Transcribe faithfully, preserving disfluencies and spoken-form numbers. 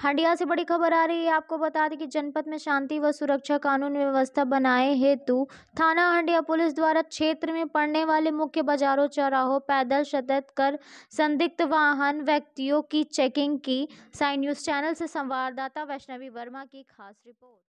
हंडिया से बड़ी खबर आ रही है। आपको बता दें कि जनपद में शांति व सुरक्षा कानून व्यवस्था बनाए हेतु थाना हंडिया पुलिस द्वारा क्षेत्र में पड़ने वाले मुख्य बाजारों, चौराहों, पैदल शतत कर संदिग्ध वाहन व्यक्तियों की चेकिंग की। साई न्यूज चैनल से संवाददाता वैष्णवी वर्मा की खास रिपोर्ट।